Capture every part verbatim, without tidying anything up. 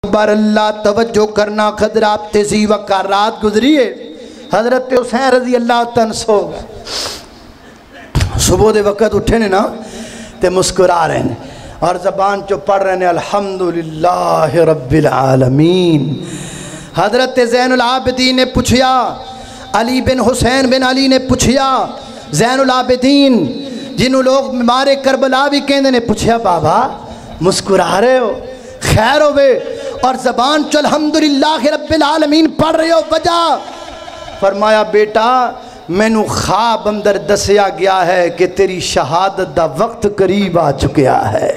اکبر اللہ توجہ کرنا حضرات تیزی وقت رات گزری ہے حضرت حسین رضی اللہ تعالیٰ سو گئے صبح دے وقت اٹھے نے نا تے مسکرا رہے ہیں اور زبان چو پڑھ رہے ہیں الحمدللہ رب العالمین حضرت زین العابدین نے پوچھیا علی بن حسین بن علی نے پوچھیا زین العابدین جنہوں لوگ مارے کربلا بھی کہندے نے پوچھیا بابا مسکرا رہے ہو خیر ہوئے اور زبان چو الحمدللہ رب العالمین پڑھ رہے ہو وجہ فرمایا بیٹا میں نو خواب اندر دسیا گیا ہے کہ تیری شہادت دا وقت قریب آ چکیا ہے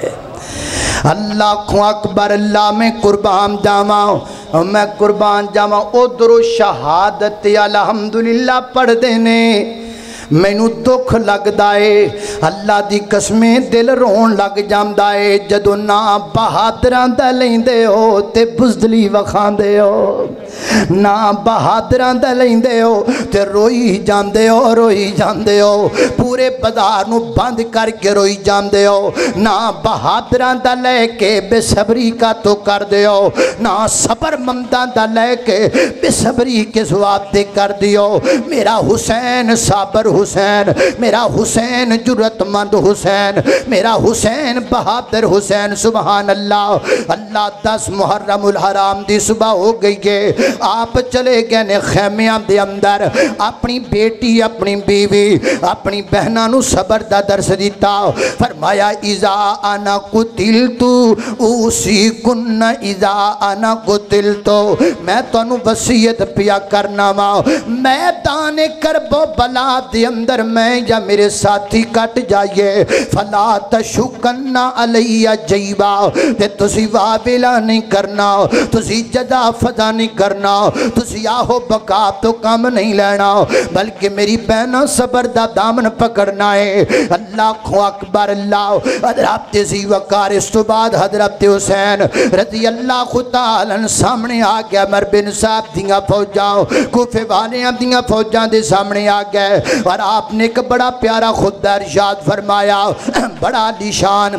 اللہ کو اکبر اللہ میں قربان جاواں میں قربان جاواں او درو شہادت الحمدللہ پڑھ دینے میں نو دکھ لگ دائے اللہ دی قسمیں دل رون لگ جام دائے جدو نا بہادران دا لیندے ہو تے بزدلی وخان دے ہو نا بہادران دا لیندے ہو تے روئی جان دے ہو روئی جان دے ہو پورے بازار نو بند کر کے روئی جان دے ہو نا بہادران دا لے کے بے صبری کا تو کر دے ہو نا صبر ممدان دا لے کے بے صبری کے سواب دے کر دیو میرا حسین صابر حسین میرا حسین جرت مند حسین میرا حسین بہادر حسین سبحان اللہ اللہ دس محرم الحرام دی صبح ہو گئی ہے آپ چلے گئے نے خیمیاں دے اندر اپنی بیٹی اپنی بیوی اپنی بہنہ نو صبر دا درس دیتا فرمایا اذا انا قتلتو اوسی کن اذا انا قتلتو میں تو انو وسیعت پیا کرنا ماں میدان کرب و بلا دے اندر میں یا میرے ساتھی کٹ جائیے فلا تشکن علیہ جیبا تے تسی وابلہ نہیں کرنا تسی جدا فضا نہیں کرنا تسی آہو بقا تو کام نہیں لینا بلکہ میری بہنہ صبر دا دامن پکڑنا ہے اللہ کو اکبر اللہ حضرت تیزی وقار اس تو بعد حضرت حسین رضی اللہ خطالن سامنے آ گیا مربن صاحب دیاں فوجاں کوفے والے دیاں فوجاں دے سامنے آ گئے اور آپ نے ایک بڑا پیارا خود ارشاد فرمایا بڑا نشان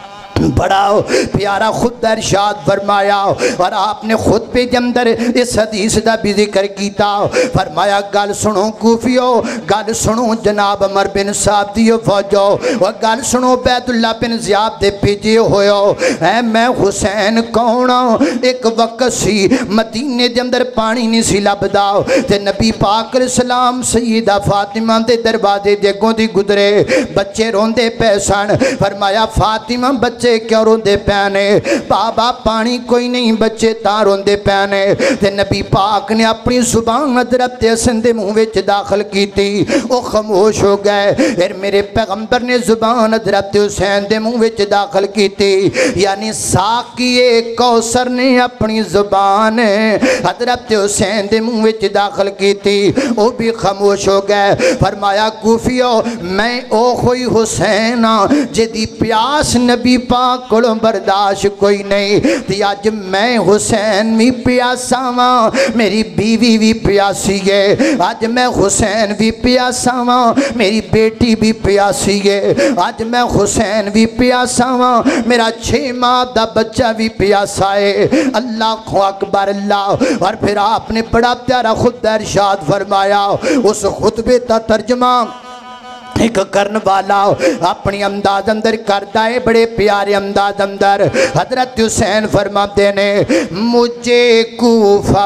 بڑا پیارا خود ارشاد فرمایا اور آپ نے خود پہ جمدر اس حدیث دا بھی ذکر کیتا فرمایا گل سنو کوفیو گل سنو جناب عمر بن صاحب دیو فوجو اور گل سنو بیت اللہ بن زیاد دے پیجے ہوئیو اے میں حسین کونا ایک وقت سی مدینے جمدر پانی نہیں سی لبدا تے نبی پاک علیہ السلام سیدہ فاطمہ دے دروازے دے گوں دی گدرے بچے روندے پیسان فرمایا فاطمہ بچے کیوں روندے پیانے بابا پانی کوئی نہیں بچے تا روندے پیانے تے نبی پاک نے اپنی زبان حضرت حسن دے منہ وچ داخل کی تھی وہ خاموش ہو گئے پھر میرے پیغمبر نے زبان حضرت حسین دے منہ وچ داخل کی تھی یعنی ساقی کوثر نے اپنی زبان حضرت حسین دے منہ وچ داخل کی تھی وہ بھی خاموش ہو گئے فرمایا کوفیو میں او خوئی حسین جدی پیاس نبی پاک کڑوں برداشت کوئی نہیں تی آج میں حسین بھی پیاسا ماں میری بیوی بھی پیاسی ہے آج میں حسین بھی پیاسا ماں میری بیٹی بھی پیاسی ہے آج میں حسین بھی پیاسا ماں میرا چھ ماہ دا بچہ بھی پیاسا ہے اللہ کو اکبر اللہ اور پھر آپ نے بڑا پیارا خود ارشاد فرمایا اس خطبے تا ترجمہ ایک کرن والا اپنی امداد اندر کرتا ہے بڑے پیارے امداد اندر حضرت حسین فرماتے نے مجھے کوفہ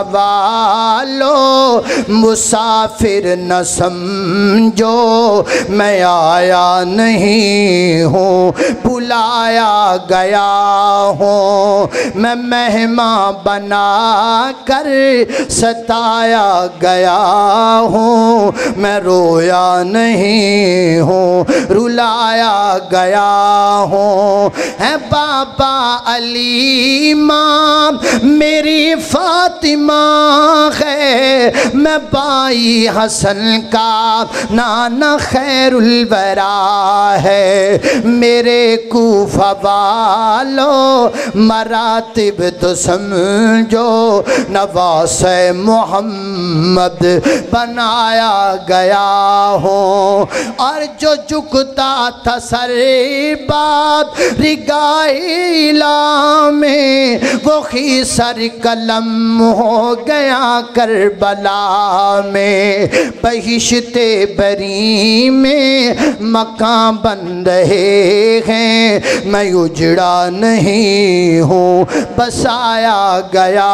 والو مسافر نہ سمجھو میں آیا نہیں ہوں بلایا گیا ہوں میں مہمان بنا کر ستایا گیا ہوں میں رویا نہیں ہوں رلایا گیا ہوں ہے بابا علی ماں میری فاطمہ ہے میں بائی حسن کا نانا خیر الورا ہے میرے کوفہ والو مراتب تو سمجھو نواس محمد بنایا گیا ہوں ہر جو جھکتا تھا سر بات رگائلا میں وہی سر قلم ہو گیا کربلا میں بہشت بری میں مکان بن رہے ہیں میں اجڑا نہیں ہوں بسایا گیا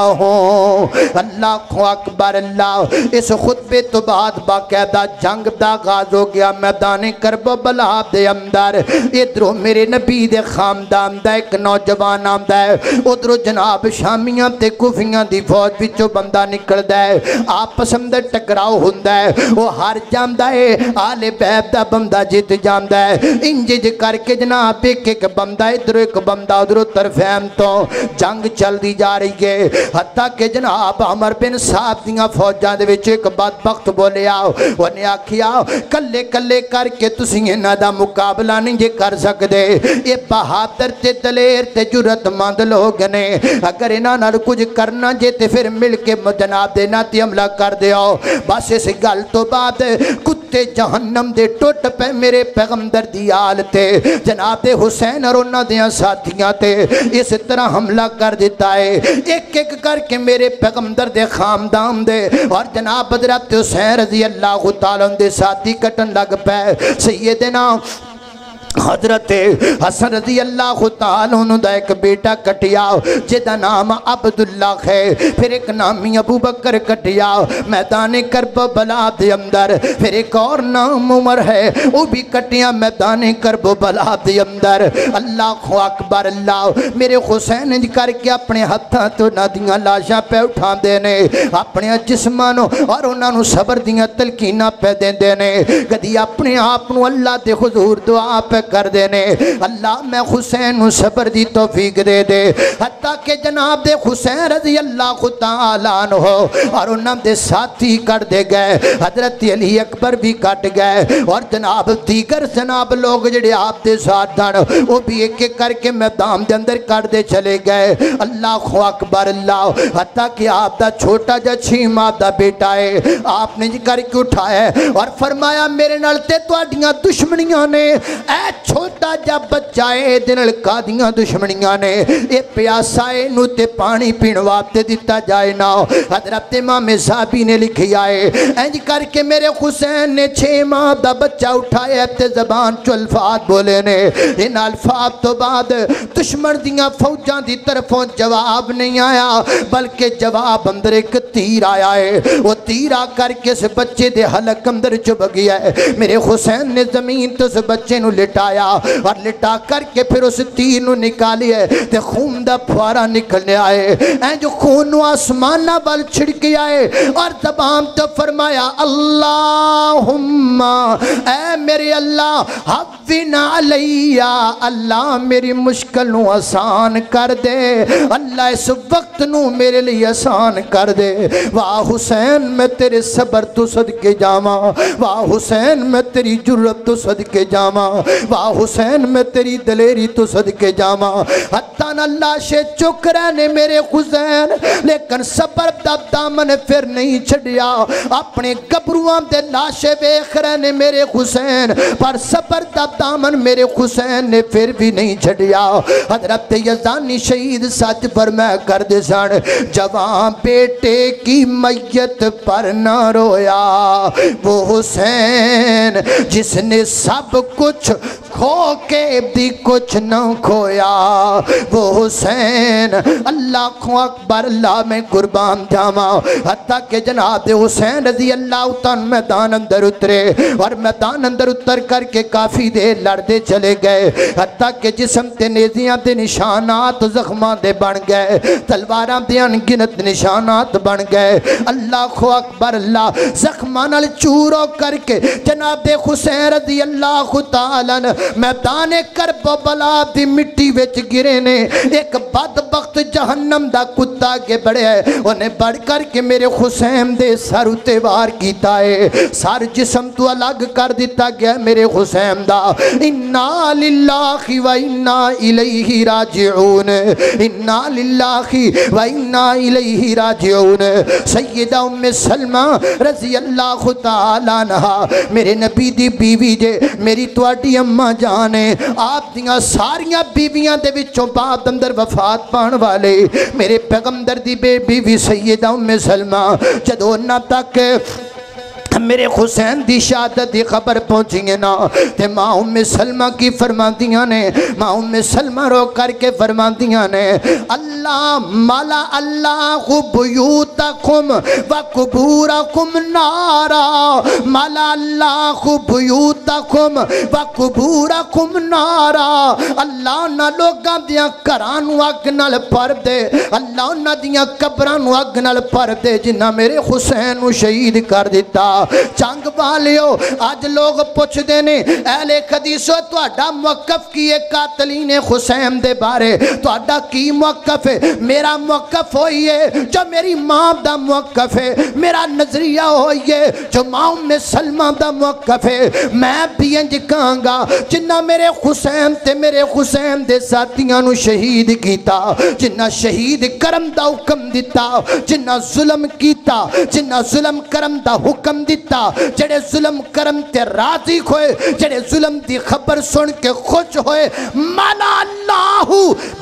ہوں اللہ کو اکبر اللہ اس خطبے تو بعد باقاعدہ جنگ دا آغاز ہو گیا میدان کرب و بلا دے اندر ادھروں میرے نبی دے خاندان دا ایک نوجوان آمدا ہے ادھروں جناب شامیاں تے کوفیاں دی فوج وچوں بندہ نکلدا ہے آپس اندر ٹکراؤ ہوندا ہے وہ ہار جاندا ہے آل بیت دا بندہ جیت جاندا ہے انج کر کے جناب ایک ایک بندہ ادھروں ایک بندہ ادھروں طرفین تو جنگ چل دی جا رہی ہے حتیٰ کہ جناب عمر بن سعد دیاں فوجاں دے وچ ایک بدبخت بولیا انہیں آکھیا کلے کلے کر کے تسی انہاں دا مقابلہ نہیں جے کر سکدے یہ بہادر تے دلیر تے جرت مند لوگ نے اگر انہاں نال کچھ کرنا جے تے پھر مل کے جناب دے ناتی حملہ کر دیو بس اس گل تو بعد کتے جہنم دے ٹوٹ پہ میرے پیغمبر دی آل تے جناب دے حسین اور انہاں دیاں ساتھیاں تے اس طرح حملہ کر دیتا ہے ایک ایک کر کے میرے پیغمبر دے خاندان دے اور جناب حضرت حسین رضی اللہ تعالیٰ دے ساتھی کٹن لگ پہ سیدنا حضرت حسن رضی اللہ تعالیٰ عنہ دا ایک بیٹا کٹیا جدا نام عبداللہ ہے پھر ایک نامی ابو بکر کٹیا میدان کرب بلا دے اندر پھر ایک اور نام عمر ہے وہ بھی کٹیا میدان کرب بلا دے اندر اللہ اکبر اللہ میرے حسین کر کے اپنے ہتھاں تو ندیاں لاشاں پہ اٹھا دینے اپنے جسمانوں اور انہاں نو صبر دیاں تلقینہ پہ دین دینے کدی اپنے آپ نو اللہ دے حضور دعا پہ کر دینے اللہ میں حسین صبر دی توفیق دے دے حتیٰ کہ جناب دے حسین رضی اللہ تعالیٰ عنہ اور انہوں دے ساتھی کٹ دے گئے حضرت علی اکبر بھی کٹ گئے اور جناب دیگر جناب لوگ جڑے آپ دے ساتھ دن وہ بھی ایک ایک کر کے میدان دے اندر کٹ دے چلے گئے اللہ اکبر اللہ حتیٰ کہ آپ دا چھوٹا جا چھ ماہ دا بیٹا ہے آپ نے جی کر کے اٹھایا اور فرمایا میرے نالتے تو اڈیاں دشمنیاں نے اے چھوٹا جا بچائے دنل کا دیاں دشمنیاں نے اے پیاسائے نو تے پانی پینواتے دیتا جائے نا حضرت امام صحابی نے لکھی آئے اینج کر کے میرے حسین نے چھ ماہ دا بچہ اٹھائے تے زبان چو الفاظ بولے نے ان الفاظ تو بعد دشمن دیاں فوجاں دی طرفوں جواب نہیں آیا بلکہ جواب اندر ایک تیر آیا ہے وہ تیر آ کر کے اس بچے دے حلق اندر چب گیا ہے میرے حسین نے زمین تو اس بچے نو لٹایا اور لٹا کر کے پھر اس تیر نو نکالی ہے تے خون دا پھوارا نکلنے آئے این جو خون نو آسمانہ بل چھڑکی آئے اور زبان تو فرمایا اللہم اے میرے اللہ حفظنا علیہ اللہ میری مشکل نو آسان کر دے اللہ اس وقت نو میرے لیے آسان کر دے واہ حسین میں تیرے صبر تو صدقے جاما واہ حسین میں تیری جرت تو صدقے جاما واہ حسین میں تیری دلیری تو صدقے جاما حتیٰ اللہ سے چک رہنے میرے حسین لیکن صبر دا دامن پھر نہیں چھڑیا اپنے گبروان دے لاشے بیخ رہنے میرے حسین پر صبر دا دامن میرے حسین نے پھر بھی نہیں چھڑیا حضرت یزدانی شہید سچ پر میں کر دے سن جوان بیٹے کی میت پر نہ رویا وہ حسین جس نے سب کچھ کھو کے بھی کچھ نہ کھویا وہ حسین اللہ کو اکبر اللہ میں قربان جاما حتیٰ کہ جناب حسین رضی اللہ تعالیٰ میدان اندر اترے اور میدان اندر اتر کر کے کافی دیر لڑتے چلے گئے حتیٰ کہ جسم تے نیزیاں تے نشانات زخماں دے بن گئے تلواراں دے انگنت نشانات بن گئے اللہ کو اکبر اللہ زخماں نال چورو کر کے جناب حسین رضی اللہ تعالیٰ मैदान करब बला दी मिट्टी विच गिरे ने। एक बदबख्त जहन्नम दा कुत्ता अगे बढ़िया है, उन्हें बढ़ करके मेरे हुसैन दे सर उत्ते वार कीता है। सर जिस्म तो अलग कर दिता गया मेरे हुसैन दा। इन्ना लिल्लाहि व इन्ना इलैहि राजिऊन, इन्ना लिल्लाहि व इन्ना इलैहि राजिऊन। सैयदा उम्मे सलमा रज़ी अल्लाह तआला अन्हा मेरे नबी दी बीवी जे, मेरी तुहाडी अम्मा जान है। आप दियां सारियां बीवियां दे विचों बाद अंदर वफात पाण वाले मेरे पैगंबर दी बीवी सैयदा उम्मे सलमा जदों उन्हां तक मेरे हुसैन दी शहादत दी खबर पहुंची है ना, ते माँ उम्मे सलमा की फरमादियां ने, माँ उम्मे सलमा रो करके फरमादियां ने, अल्लाह माला अल्लाह बुयूतकुम व कुबूरकुम नारा, माला अल्लाह बुयूतकुम व कुबूरकुम नारा। अल्लाह ना लोगां दियां घरां नूं अग नाल भर दे, अल्लाह उन्हां दियां कबरां नूं अग नाल भर दे जिन्हां मेरे हुसैन नूं शहीद कर दिता। जंग वालियो अज लोग पुछदे ने अहले हदीसो तुहाडा मौकफ की है कातलीने हुसैन दे बारे, तुहाडा की मौकफ है? मेरा मौकफ होई है जो मेरी मां दा मौकफ है, मेरा नजरिया होई है जो मां उम्मे सलमा दा मौकफ है। मैं भी इंज कहांगा जिन्ना मेरे हुसैन ते मेरे हुसैन दे साथियां नूं शहीद कीता, जिन्ना शहीद करम दा हुक्म दिता, जिन्ना जुल्म कीता, जिन्ना जुल्म करम दा हुक्म दिता, जेड़े जुल्म करम ते राजी होए, जेड़े जुल्म दी खबर सुन के खुश होए। माला अल्लाहु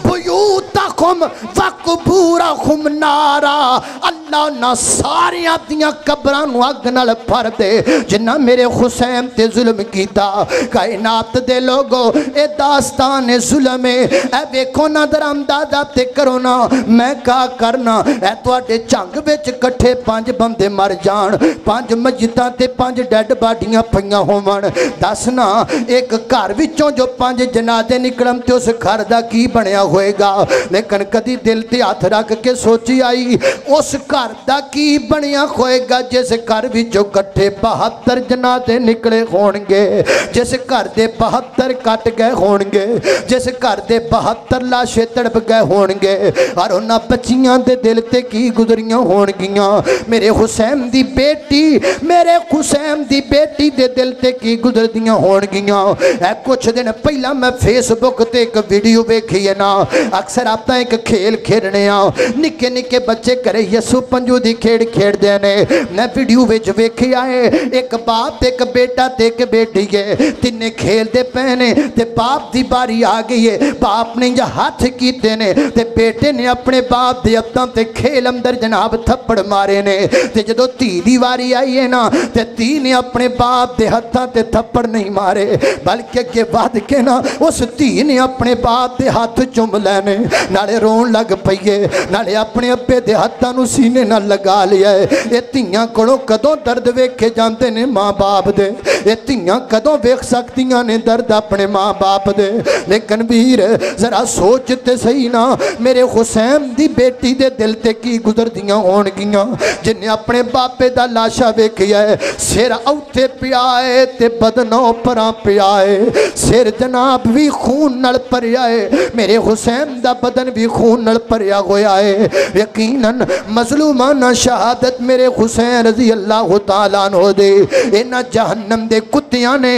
बुयूतकुम व कुबूरकुम नारा, अल्लाह ना सारियां दियां कबरां नूं अग नाल भर दे जिन्ना मेरे हुसैन ते जुल्म कीता। कायनात दे लोगो ए दास्तान ए जुल्म है, ए वेखो ना दरामदादा ते करो ना, मैं का करना ए तुहाडे जंग विच इकट्ठे पांच बंदे मर जान, पांच मस्जिदां ते पांच डेड बाडियां पईयां होवन, दस ना एक घर विचों जो पांच जनाजे निकलन ते उस घर दा की बनया होएगा। लेकिन कदी दिल ते हथ रख के सोची आई उस घर दा की बनया होएगा जिस घर विचों इकट्ठे बहत्तर जनाजे निकले होणगे, जिस घर दे बहत्तर कट गए होणगे, जिस घर दे बहत्तर लाशे तड़प गए होणगे, और उन्हां बच्चियां दे दिल ते की गुजरियां होणगियां। मेरे हुसैन दी बेटी, मेरे हुसैन दी बेटी दे दिल ते की गुजरदियां होणगियां। ए कुछ दिन पहला मैं फेसबुक ते एक वीडियो वेखी है ना, अक्सर आप एक खेल खेलने आ, निक्के निक्के बच्चे घरे यसू पंजू दी खेड़ खेड़दे ने। मैं वीडियो विच वेखिया है एक बाप एक बेटा ते एक बेटी है, तिन्ने खेलदे पे ने ते बाप दी बारी आ गई है, बाप ने जो हाथ कीते ने ते बेटे ने अपने बाप दे हत्थां ते खेल अंदर जनाब थप्पड़ मारे ने, ते जदों धी दी वारी आई है ना ते धी ने अपने बाप दे हत्थां ते थप्पड़ नहीं मारे, बल्कि अगे वध के ना उस धी ने अपने बाप दे हाथ चुम लैने, नाले रोन लग पईए, नाले अपने अब्बे दे हत्थां नूं सीने नाल लगा लिया है। ये धीआं कोलों कदों दर्द वेखे जांदे ने मां बाप दे, ये धीआं कदों वेख सकदियां ने दर्द अपने मां बाप दे। लेकिन वीर जरा सोच ते सही ना, मेरे हुसैन दी बेटी दे दिल ते की गुजरदियां होणगियां जिन्ने अपने बापे दा लाशा वेखिया है, सिर औथे पिया है ते बदनों परां पिया है, सिर जनाब भी खून नाल भरिया है, मेरे हुसैन दा बदन भी खून नाल भरिया होया है। यकीनन मजलूमाना शहादत मेरे हुसैन रज़ी अल्लाह तआला अन्हु दे इन्हां जहन्नम दे कुत्तियां ने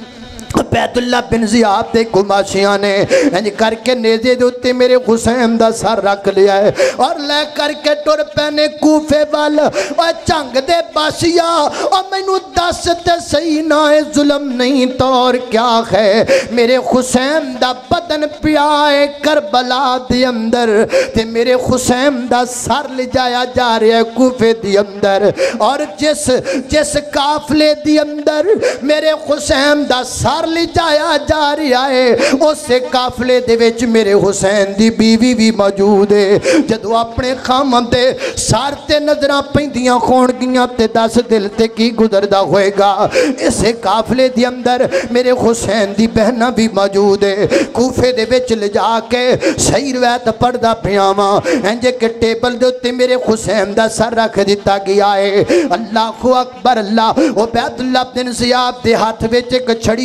बैतुल्ला बिन ज़ियाद दे कुमाशियां ने इंज करके नेज़े दे उत्ते मेरे हुसैन दा सर रख लिया है और ले करके टुर पैने कूफे वाल। और झंग दे बासिया और मैनू दस ते सही ना है जुल्म नहीं तो और क्या है, मेरे हुसैन दा बदन पिया है करबला दे अंदर ते मेरे हुसैन दा सर ले जाया जा रहा है कूफे दे अंदर, और जिस जिस काफले दे अंदर मेरे हुसैन दा सर ले जाया जा रहा है उस काफले दे विच मेरे हुसैन दी बीवी भी मौजूद है। जदों अपने खामन दे सर ते नजरां पैंदियां होणगियां ते दस दिल ते की गुजरदा होएगा। इस काफले दे अंदर मेरे हुसैन दी बहना भी मौजूद है। कूफे दे विच ले जाके सही रवायत पढ़दा पिया वां, इंज के टेबल दे उत्ते मेरे हुसैन दा सर रख दिता गया है। अल्लाहु अकबर अल्लाह। ओ बैतुल्ला बिन ज़ियाद दे हाथ विच एक छड़ी पकड़ी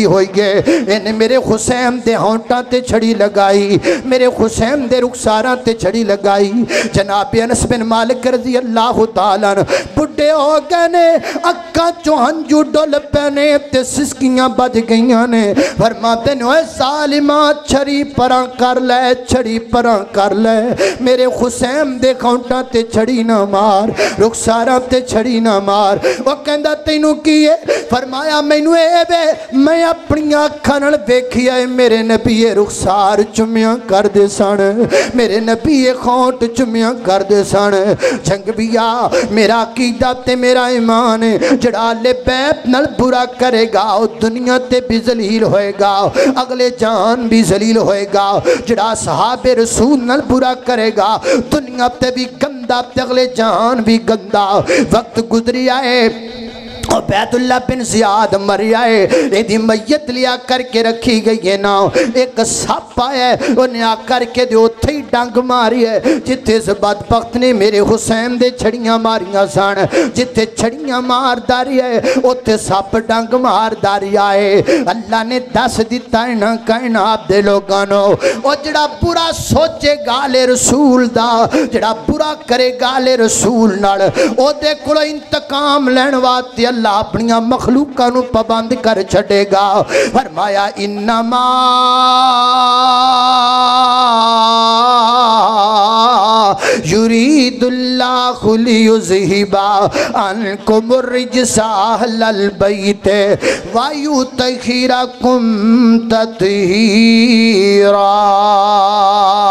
ہوئی ہے انہیں میرے حسین دے ہونٹاں تے چھڑی لگائی میرے حسین دے رخساراں تے چھڑی لگائی جناب انس بن مالک رضی اللہ تعالیٰ بڑھے ہو گئے نے اکھاں چوں ہنجو ڈول پینے تے سسکیاں بج گئیاں نے فرماتے نے اے ظالمہ چھڑی پراں کر لے چھڑی پراں کر لے میرے حسین دے ہونٹاں تے چھڑی نہ مار رخساراں تے چھڑی نہ مار وہ کہندا تینوں کی ہے فرمایا مینوں اے بے میں اپنی اکھاں نال ویکھیا اے میرے نبی رخسار چمیاں کر دے سن میرے نبی ہونٹ چمیاں کر دے سن جنگ بیا میرا عقیدہ تے میرا ایمان جڑا لے بیت نال برا کرے گا دنیا تے بھی ذلیل ہوئے گا اگلے جان بھی ذلیل ہوئے گا جڑا صحاب رسول نال برا کرے گا دنیا تے بھی گندہ تے اگلے جان بھی گندہ وقت گزری آئے عبید اللہ بن زیاد مری آئے ایدھی میت لیا کر کے رکھی گئی ہے نا ایک سپ آیا ہے انہیں آ کر کے دے اتھے ہی ڈنگ ماری ہے جتے اس بدبخت نے میرے حسین دے چھڑیاں ماریاں سان جتے چھڑیاں مار داری ہے اتھے سپ ڈنگ مار داری آئے اللہ نے دس دیتا ہے نا کہنا آپ دے لوگانو او جڑا برا سوچے گالے رسول دا جڑا برا کرے گالے رسول نال او دے کلو انتقام لینواتی اللہ اپنی مخلوقہ نو پابند کر چھڑے گا فرمایا انما یرید اللہ لیذہبا عنکم الرجس اہل البیت ویطہرکم تطہیرا